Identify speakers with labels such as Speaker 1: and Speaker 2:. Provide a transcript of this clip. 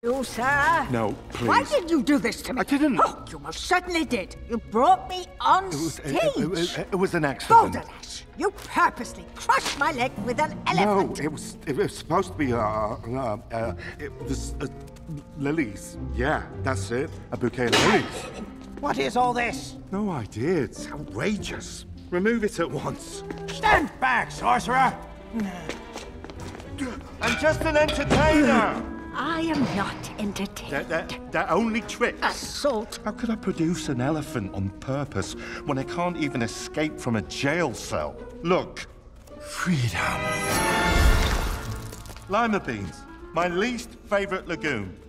Speaker 1: You, sir?
Speaker 2: No, please.
Speaker 1: Why did you do this to me?
Speaker 2: I didn't.
Speaker 1: Oh, you most certainly did. You brought me on stage.
Speaker 2: It was an accident.
Speaker 1: Balderdash! You purposely crushed my leg with an elephant.
Speaker 2: No, it was supposed to be, it was, lilies. Yeah, that's it. A bouquet of lilies.
Speaker 3: What is all this?
Speaker 2: No idea. It's outrageous. Remove it at once.
Speaker 3: Stand back, sorcerer!
Speaker 2: I'm just an entertainer!
Speaker 1: I am not entertained.
Speaker 2: They're only tricks.
Speaker 1: Assault.
Speaker 2: How could I produce an elephant on purpose when I can't even escape from a jail cell? Look. Freedom. Lima beans. My least favorite legume.